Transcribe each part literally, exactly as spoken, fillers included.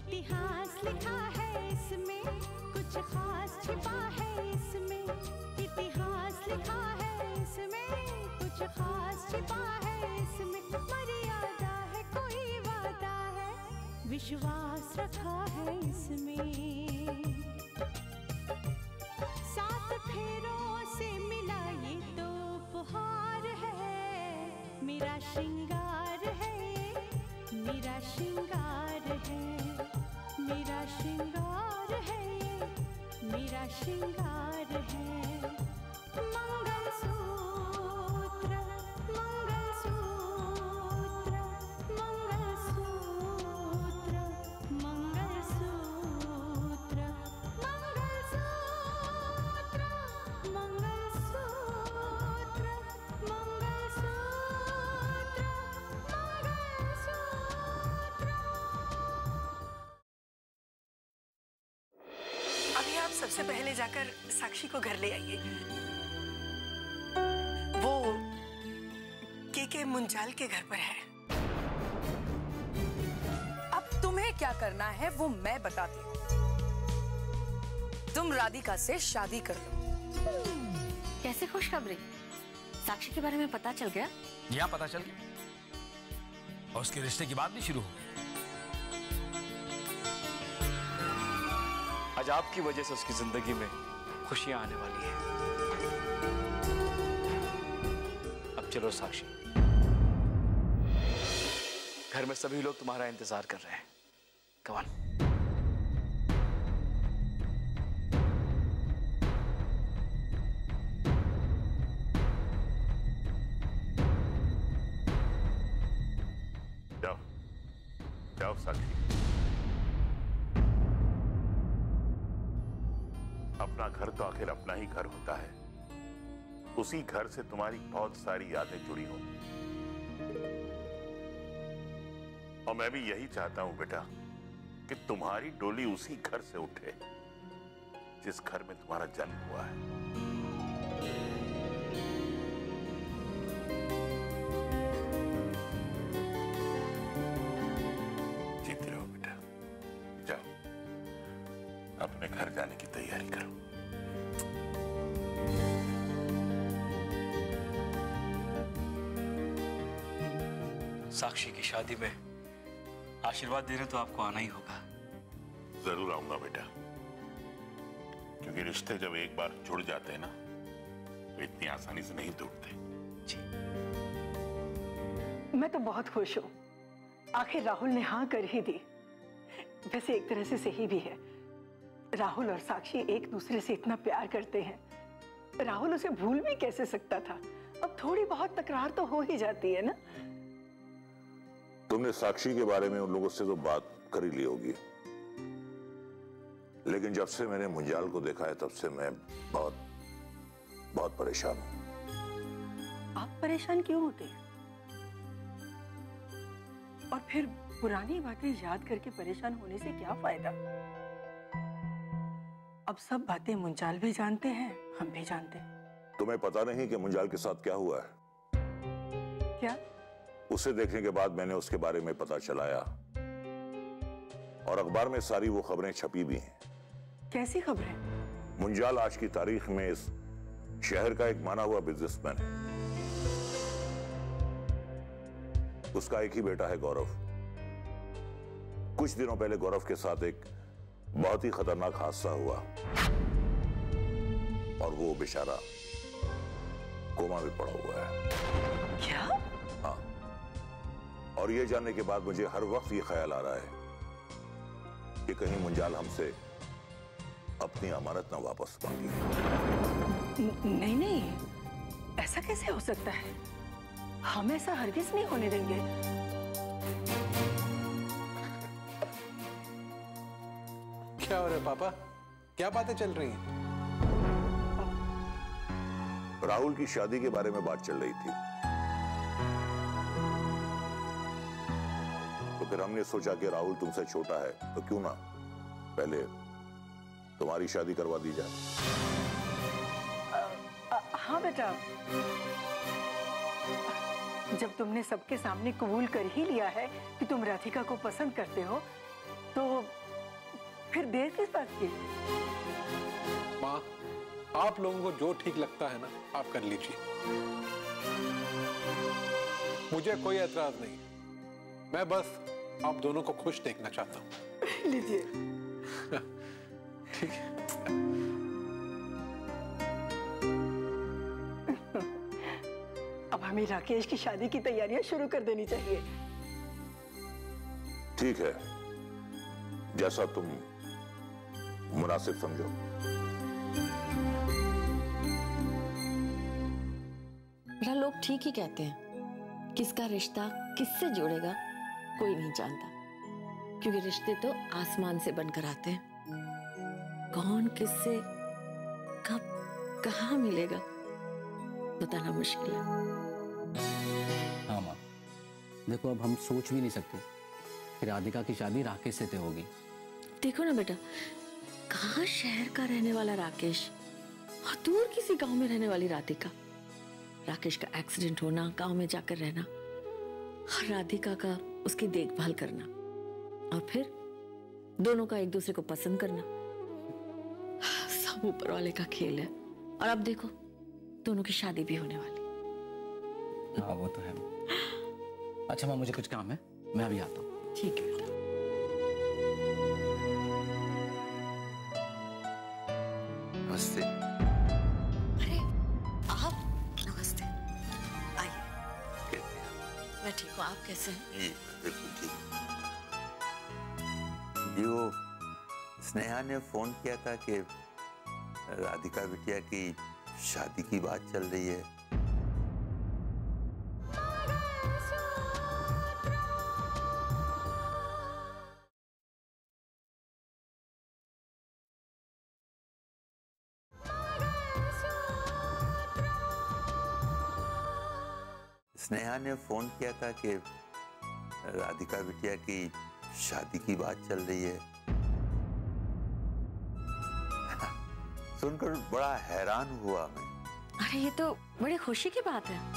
इतिहास लिखा है इसमें, कुछ खास छिपा है इसमें। इतिहास लिखा है इसमें, कुछ खास छिपा है इसमें। मर्यादा है, कोई वादा है, विश्वास रखा है इसमें। सात फेरों से मिला ये तो उपहार है, मेरा श्रृंगार है, मेरा श्रृंगार है, मेरा श्रृंगार है, मेरा श्रृंगार है। मंगलसूत्र मंगलसूत्र मंगलसूत्र मंगलसूत्र मंगलसूत्र मंगलसूत्र अभी आप सबसे पहले जाकर साक्षी को घर ले आइए। वो के के मुंजाल के घर पर है। अब तुम्हें क्या करना है वो मैं बताती हूँ। तुम राधिका से शादी कर लो। कैसे खुशखबरी? साक्षी के बारे में पता चल गया? यहाँ पता चल गया और उसके रिश्ते की बात भी शुरू हो गई। आज आपकी वजह से उसकी जिंदगी में खुशियां आने वाली है। अब चलो साक्षी, घर में सभी लोग तुम्हारा इंतजार कर रहे हैं। Come on. जाओ जाओ साक्षी, अपना घर तो आखिर अपना ही घर होता है। उसी घर से तुम्हारी बहुत सारी यादें जुड़ी होंगी और मैं भी यही चाहता हूं बेटा कि तुम्हारी डोली उसी घर से उठे जिस घर में तुम्हारा जन्म हुआ है। जीते रहो बेटा, जाओ अपने घर जाने की तैयारी करो। साक्षी की शादी में आशीर्वाद देने तो आपको आना ही होगा। जरूर आऊंगा बेटा, क्योंकि रिश्ते जब एक बार जुड़ जाते हैं ना तो इतनी आसानी से नहीं टूटते। जी। मैं तो बहुत खुश हूँ, आखिर राहुल ने हाँ कर ही दी। वैसे एक तरह से सही भी है, राहुल और साक्षी एक दूसरे से इतना प्यार करते हैं, राहुल उसे भूल भी कैसे सकता था। अब थोड़ी बहुत तकरार तो हो ही जाती है ना। तुमने साक्षी के बारे में उन लोगों से तो बात कर ही ली होगी, लेकिन जब से मैंने मुंजाल को देखा है तब से मैं बहुत बहुत परेशान हूं। आप परेशान क्यों होते हैं? और फिर पुरानी बातें याद करके परेशान होने से क्या फायदा? अब सब बातें मुंजाल भी जानते हैं, हम भी जानते हैं। तुम्हें पता नहीं कि मुंजाल के साथ क्या हुआ है? क्या? उसे देखने के बाद मैंने उसके बारे में पता चलाया और अखबार में सारी वो खबरें छपी भी हैं। कैसी खबरें? मुंजाल आज की तारीख में इस शहर का एक माना हुआ बिजनेसमैन है। उसका एक ही बेटा है गौरव। कुछ दिनों पहले गौरव के साथ एक बहुत ही खतरनाक हादसा हुआ और वो बेचारा कोमा में पड़ा हुआ है। क्या? हाँ, और ये जानने के बाद मुझे हर वक्त ये ख्याल आ रहा है कि कहीं मुंजाल हमसे अपनी अमानत ना वापस मांगी। नहीं नहीं, ऐसा कैसे हो सकता है? हम ऐसा हरगिज नहीं होने देंगे। क्या हो रहा है पापा? क्या बातें चल रही हैं? राहुल की शादी के बारे में बात चल रही थी, तो फिर हमने सोचा कि राहुल तुमसे छोटा है तो क्यों ना पहले तुम्हारी शादी करवा दी जाए। हाँ बेटा, जब तुमने सबके सामने कबूल कर ही लिया है कि तुम राधिका को पसंद करते हो, तो फिर देर किस बात की? माँ, आप लोगों को जो ठीक लगता है ना, आप कर लीजिए। मुझे कोई एतराज नहीं, मैं बस आप दोनों को खुश देखना चाहता हूँ। लीजिए। ठीक है। अब हमें राकेश की शादी की तैयारियां शुरू कर देनी चाहिए। ठीक है, जैसा तुम मुनासिब समझो। बेटा, लोग ठीक ही कहते हैं, किसका रिश्ता किससे जुड़ेगा कोई नहीं जानता, क्योंकि रिश्ते तो आसमान से बनकर आते हैं। कौन किससे कब कहाँ मिलेगा बताना मुश्किल है। हाँ माँ, देखो अब हम सोच भी नहीं सकते कि राधिका की शादी राकेश से तय होगी। देखो ना बेटा, कहाँ शहर का रहने वाला राकेश और दूर किसी गांव में रहने वाली राधिका। राकेश का एक्सीडेंट होना, गांव में जाकर रहना, और राधिका का उसकी देखभाल करना, और फिर दोनों का एक दूसरे को पसंद करना। सब ऊपर वाले का खेल है। और अब देखो, दोनों की शादी भी होने वाली। हाँ वो तो है। अच्छा माँ, मुझे कुछ काम है, मैं अभी आता हूँ। ठीक है। नमस्ते। अरे आप, नमस्ते, आइए। कैसे हैं? मैं ठीक हूँ, आप कैसे हैं? जी बिल्कुल ठीक। जी वो स्नेहा ने फोन किया था कि राधिका बिटिया की शादी की बात चल रही है। स्नेहा ने फोन किया था कि राधिका बिटिया की शादी की बात चल रही है। सुनकर बड़ा हैरान हुआ मैं। अरे ये तो बड़ी खुशी की बात है।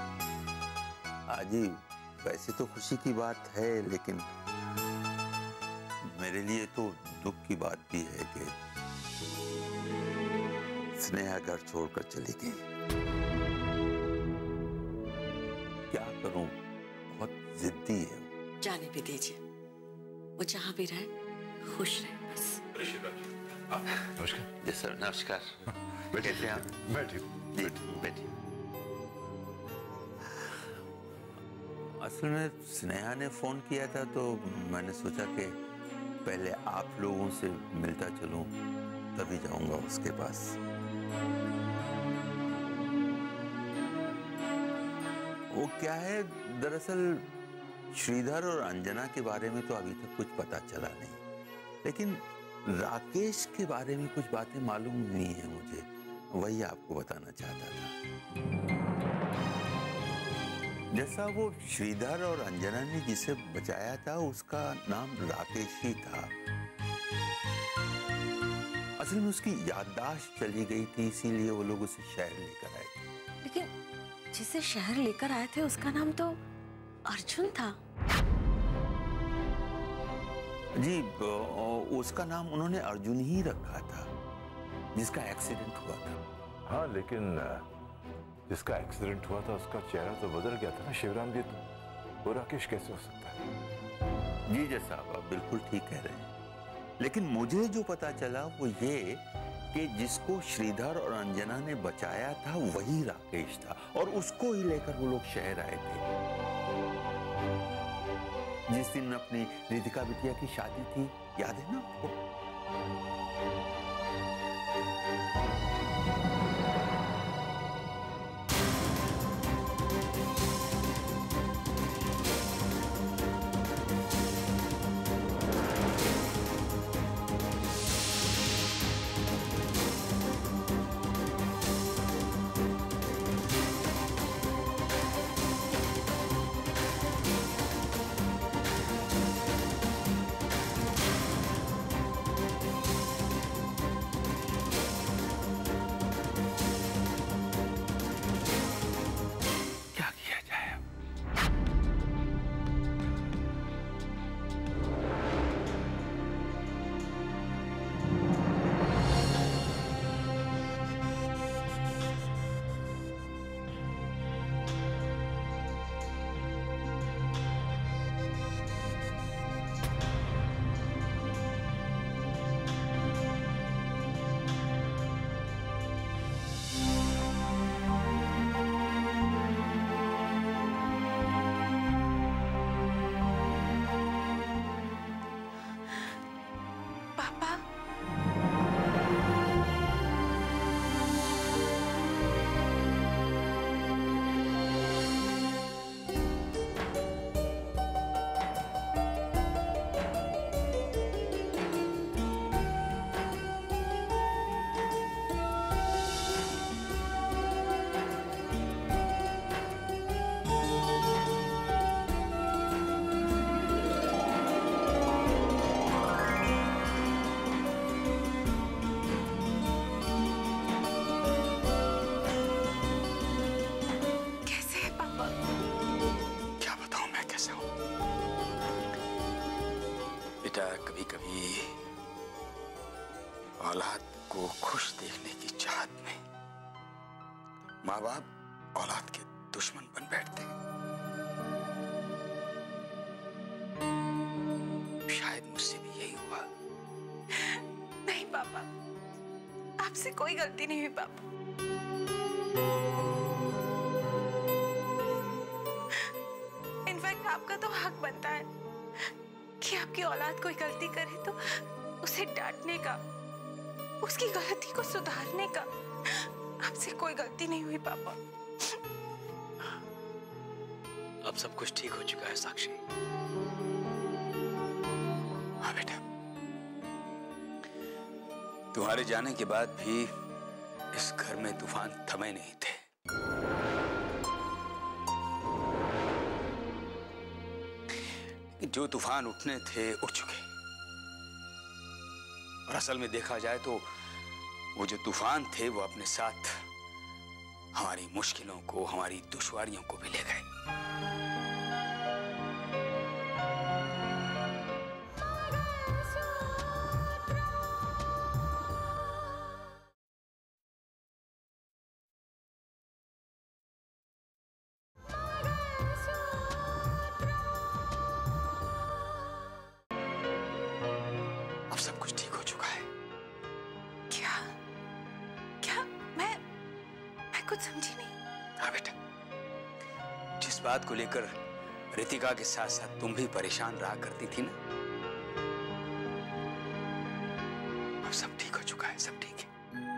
जी वैसे तो खुशी की बात है, लेकिन मेरे लिए तो दुख की बात भी है कि स्नेहा घर छोड़कर चली गई। क्या करूं, बहुत जिद्दी है। जाने भी दीजिए, वो जहाँ भी रहे खुश रहे बस। नमस्कार। जी सर, नमस्कार। कैसे हैं आप? मैं ठीक हूँ। जी बैठिए। असल में स्नेहा ने फोन किया था तो मैंने सोचा कि पहले आप लोगों से मिलता चलूं, तभी जाऊंगा उसके पास। वो क्या है, दरअसल श्रीधर और अंजना के बारे में तो अभी तक कुछ पता चला नहीं, लेकिन राकेश के बारे में कुछ बातें मालूम नहीं है मुझे, वही आपको बताना चाहता था। जैसा वो श्रीधर और अंजना ने जिसे बचाया था उसका नाम राकेश ही था। असल में उसकी याददाश्त चली गई थी, इसीलिए वो लोग उसे शहर लेकर आए थे। लेकिन जिसे शहर लेकर आए थे उसका नाम तो अर्जुन था। जी उसका नाम उन्होंने अर्जुन ही रखा था, जिसका एक्सीडेंट हुआ था। हाँ, लेकिन जिसका एक्सीडेंट हुआ था उसका चेहरा तो बदल गया था ना शिवराम जी, तो वो राकेश कैसे हो सकता है? जी जैसा आप बिल्कुल ठीक कह रहे हैं, लेकिन मुझे जो पता चला वो ये कि जिसको श्रीधर और अंजना ने बचाया था वही राकेश था, और उसको ही लेकर वो लोग शहर आए थे। जिस दिन अपनी रिधिका बिटिया की शादी थी, याद है ना आपको? कभी कभी औलाद को खुश देखने की चाहत में माँ बाप औलाद के दुश्मन बन बैठते हैं। शायद मुझसे भी यही हुआ। नहीं पापा, आपसे कोई गलती नहीं हुई पापा। इनफैक्ट आपका तो हक बनता है कि आपकी औलाद कोई गलती करे तो उसे डांटने का, उसकी गलती को सुधारने का। आपसे कोई गलती नहीं हुई पापा। अब सब कुछ ठीक हो चुका है साक्षी। हाँ बेटा, तुम्हारे जाने के बाद भी इस घर में तूफान थमे नहीं थे। जो तूफान उठने थे उठ चुके। और असल में देखा जाए तो वो जो तूफान थे वो अपने साथ हमारी मुश्किलों को, हमारी दुश्वारियों को भी ले गए। अब सब कुछ ठीक हो चुका है। क्या क्या मैं मैं कुछ समझी नहीं। हाँ बेटा, जिस बात को लेकर रितिका के साथ साथ तुम भी परेशान रहा करती थी ना, अब सब ठीक हो चुका है। सब ठीक है।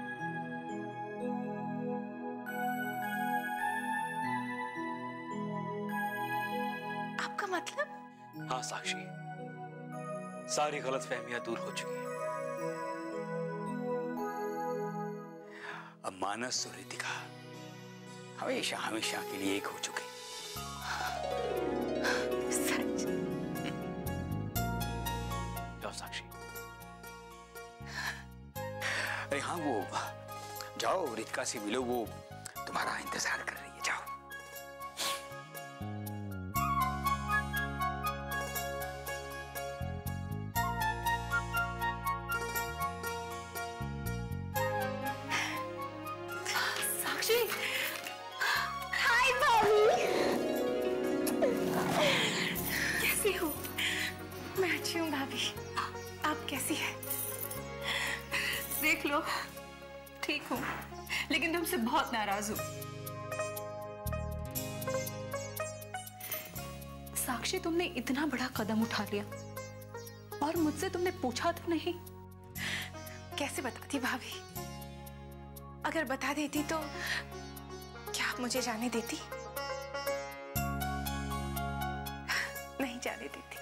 आपका मतलब? हाँ साक्षी, सारी गलतफहमियां दूर हो चुकी हैं। अब मानस और रितिका हमेशा हमेशा के लिए एक हो चुके। सच? जाओ साक्षी। अरे हाँ, वो जाओ रितिका से मिलो, वो तुम्हारा इंतजार कर रही है। जाओ। साक्षी, हाय भाभी। कैसी हो? मैं अच्छी हूँ भाभी, आप कैसी हैं? देख लो, ठीक हूँ, लेकिन तुमसे बहुत नाराज हूँ। साक्षी, तुमने इतना बड़ा कदम उठा लिया और मुझसे तुमने पूछा तो नहीं। कैसे बताती भाभी? अगर बता देती तो क्या आप मुझे जाने देती? नहीं जाने देती।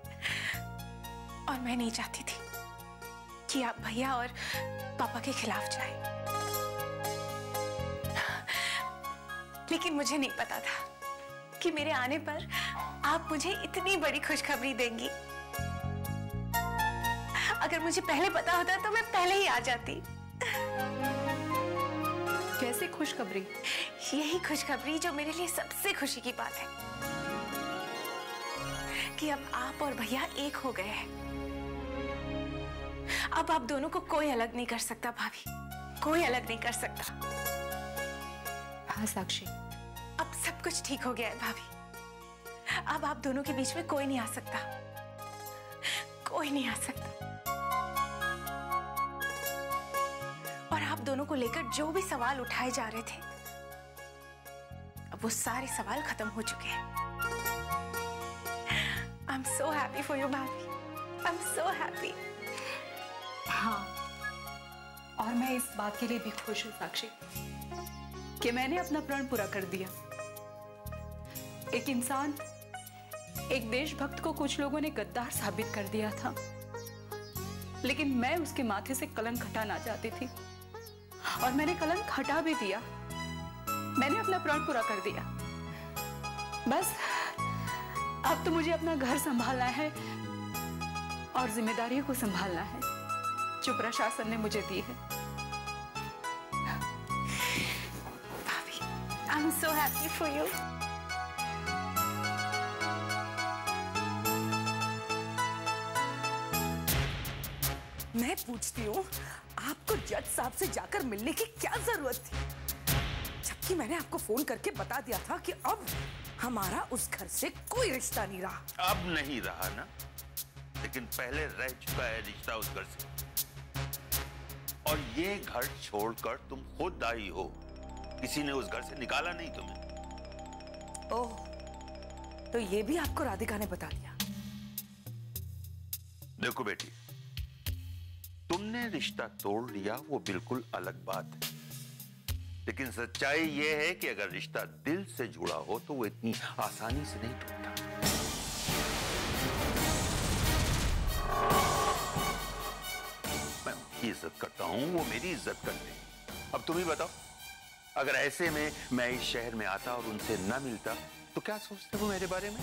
और मैं नहीं चाहती थी कि आप भैया और पापा के खिलाफ जाए। लेकिन मुझे नहीं पता था कि मेरे आने पर आप मुझे इतनी बड़ी खुशखबरी देंगी। अगर मुझे पहले पता होता तो मैं पहले ही आ जाती। कैसे खुशखबरी? यही खुशखबरी जो मेरे लिए सबसे खुशी की बात है कि अब आप और भैया एक हो गए हैं। अब आप दोनों को कोई अलग नहीं कर सकता भाभी, कोई अलग नहीं कर सकता। हाँ साक्षी, अब सब कुछ ठीक हो गया है भाभी। अब आप दोनों के बीच में कोई नहीं आ सकता, कोई नहीं आ सकता। और आप दोनों को लेकर जो भी सवाल उठाए जा रहे थे, अब वो सारे सवाल खत्म हो चुके हैं। I am so happy for you भाभी, आई एम सो हैप्पी। हाँ, और मैं इस बात के लिए भी खुश हूँ साक्षी कि मैंने अपना प्रण पूरा कर दिया। एक इंसान, एक देशभक्त को कुछ लोगों ने गद्दार साबित कर दिया था, लेकिन मैं उसके माथे से कलंक हटाना चाहती थी और मैंने कलंक हटा भी दिया। मैंने अपना प्रण पूरा कर दिया। बस अब तो मुझे अपना घर संभालना है और जिम्मेदारियों को संभालना है जो प्रशासन ने मुझे दी है। भाभी, I am so happy for you. मैं पूछती हूँ, आपको जज साहब से जाकर मिलने की क्या जरूरत थी, जबकि मैंने आपको फोन करके बता दिया था कि अब हमारा उस घर से कोई रिश्ता नहीं रहा। अब नहीं रहा ना, लेकिन पहले रह चुका है रिश्ता उस घर से। और ये घर छोड़कर तुम खुद आई हो, किसी ने उस घर से निकाला नहीं तुम्हें। ओह, तो ये भी आपको राधिका ने बता दिया? देखो बेटी, तुमने रिश्ता तोड़ लिया वो बिल्कुल अलग बात है, लेकिन सच्चाई ये है कि अगर रिश्ता दिल से जुड़ा हो तो वो इतनी आसानी से नहीं टूटता। मैं उनकी इज्जत करता हूं, वो मेरी इज्जत करते हैं। अब तुम ही बताओ, अगर ऐसे में मैं इस शहर में आता और उनसे न मिलता तो क्या सोचते वो मेरे बारे में?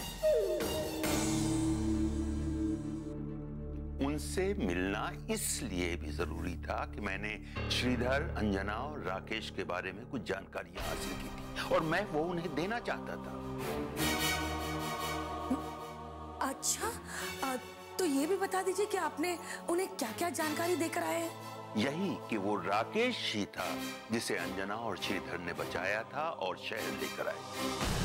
उनसे मिलना इसलिए भी जरूरी था कि मैंने श्रीधर, अंजना और राकेश के बारे में कुछ जानकारियां हासिल की थी और मैं वो उन्हें देना चाहता था। अच्छा, आ, तो ये भी बता दीजिए कि आपने उन्हें क्या-क्या जानकारी देकर आए हैं? यही कि वो राकेश ही था जिसे अंजना और श्रीधर ने बचाया था और शहर लेकर आए।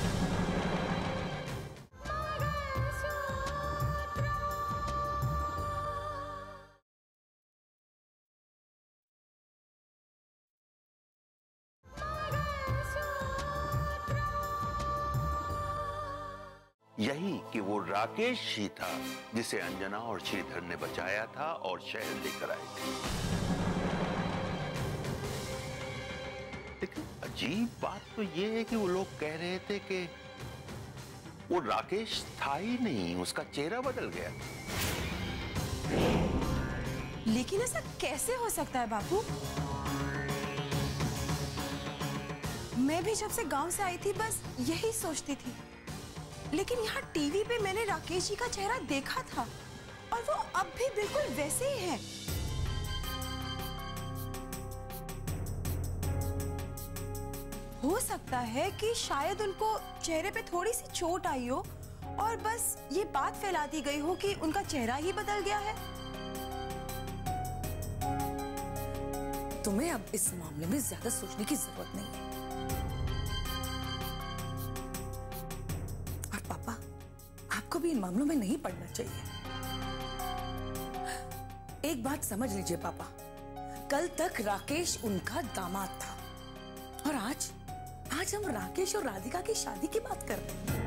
यही कि वो राकेश ही था जिसे अंजना और श्रीधर ने बचाया था और शहर लेकर आए थे। लेकिन अजीब बात तो ये है कि वो लोग कह रहे थे कि वो राकेश था ही नहीं, उसका चेहरा बदल गया। लेकिन ऐसा कैसे हो सकता है बापू? मैं भी जब से गांव से आई थी बस यही सोचती थी, लेकिन यहाँ टीवी पे मैंने राकेश जी का चेहरा देखा था और वो अब भी बिल्कुल वैसे ही है। हो सकता है कि शायद उनको चेहरे पे थोड़ी सी चोट आई हो और बस ये बात फैला दी गई हो कि उनका चेहरा ही बदल गया है। तुम्हें अब इस मामले में ज्यादा सोचने की जरूरत नहीं है। और पापा, आपको भी इन मामलों में नहीं पड़ना चाहिए। एक बात समझ लीजिए पापा, कल तक राकेश उनका दामाद था और आज आज हम राकेश और राधिका की शादी की बात कर रहे हैं।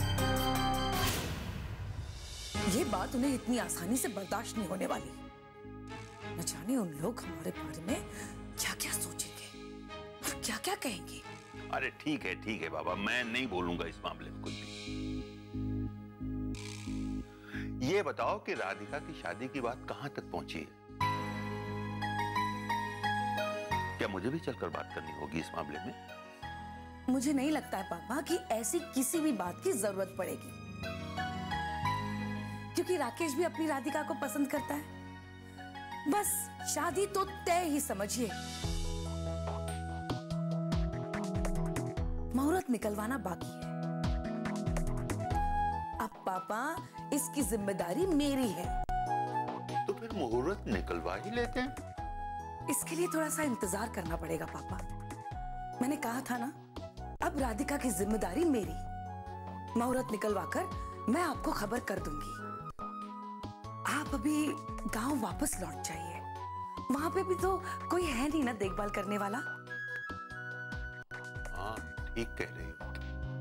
ये बात उन्हें इतनी आसानी से बर्दाश्त नहीं होने वाली। न जाने उन लोग हमारे बारे में क्या क्या सोचेंगे और क्या क्या कहेंगे। अरे ठीक है ठीक है बाबा, मैं नहीं बोलूंगा इस मामले में कुछ भी। ये बताओ कि राधिका की शादी की बात कहां तक पहुंची है? क्या मुझे भी चलकर बात करनी होगी इस मामले में? मुझे नहीं लगता है पापा कि ऐसी किसी भी बात की जरूरत पड़ेगी, क्योंकि राकेश भी अपनी राधिका को पसंद करता है। बस शादी तो तय ही समझिए। मुहूर्त निकलवाना बाकी है। अब पापा, इसकी जिम्मेदारी मेरी है। तो फिर मुहूर्त निकलवा ही लेते हैं। इसके लिए थोड़ा सा इंतजार करना पड़ेगा पापा। मैंने कहा था ना, अब राधिका की जिम्मेदारी मेरी। मुहूर्त निकलवाकर मैं आपको खबर कर दूंगी। आप अभी गांव वापस लौट जाइए। वहां पे भी तो कोई है नहीं ना देखभाल करने वाला। हाँ, ठीक कह रही हो।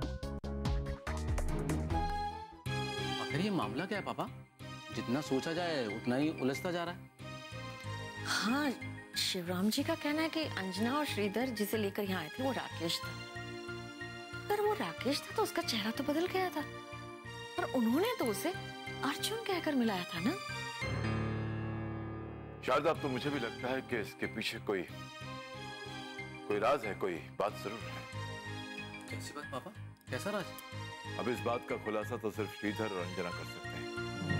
आखिर ये मामला क्या है पापा? जितना सोचा जाए उतना ही उलझता जा रहा है। हाँ, शिवराम जी का कहना है कि अंजना और श्रीधर जिसे लेकर यहाँ आए थे वो राकेश था। अगर वो राकेश था तो उसका चेहरा तो बदल गया था, और उन्होंने तो उसे अर्जुन कहकर मिलाया था ना। शायद अब तो मुझे भी लगता है कि इसके पीछे कोई कोई राज है, कोई बात जरूर है। कैसी बात पापा? कैसा राज? अब इस बात का खुलासा तो सिर्फ श्रीधर और अंजना कर सकते हैं।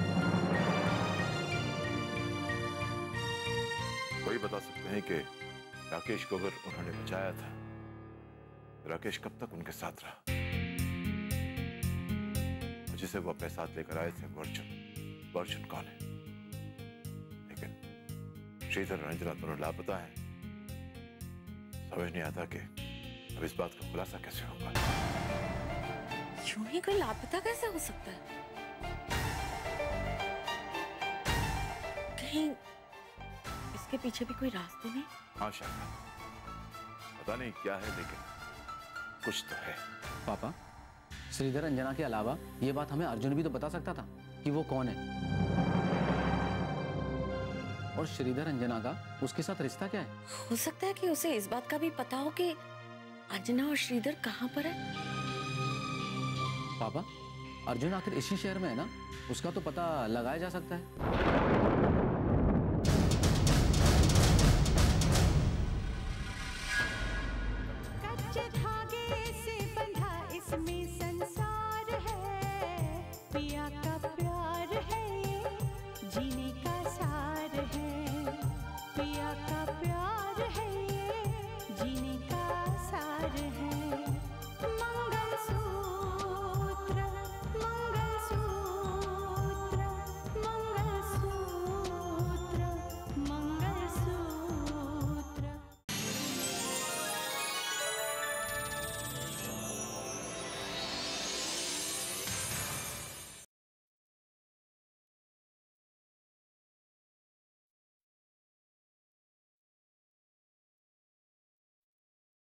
कोई बता सकते हैं कि राकेश को अगर उन्होंने बचाया था, राकेश कब तक उनके साथ रहा? जिसे वो अपने साथ लेकर आए थे वो अर्जुन, वो अर्जुन कौन है? लेकिन श्रीधर और अंजना दोनों लापता हैं। समझ नहीं आता कि अब इस बात का खुलासा कैसे होगा। यूं ही कोई लापता कैसे हो सकता है? कहीं इसके पीछे भी कोई राज तो नहीं? हाँ शायद, पता नहीं क्या है, लेकिन कुछ तो है। पापा, श्रीधर अंजना के अलावा ये बात हमें अर्जुन भी तो बता सकता था कि वो कौन है। और श्रीधर अंजना का उसके साथ रिश्ता क्या है? हो सकता है कि उसे इस बात का भी पता हो कि अंजना और श्रीधर कहाँ पर है। पापा, अर्जुन आखिर इसी शहर में है ना, उसका तो पता लगाया जा सकता है।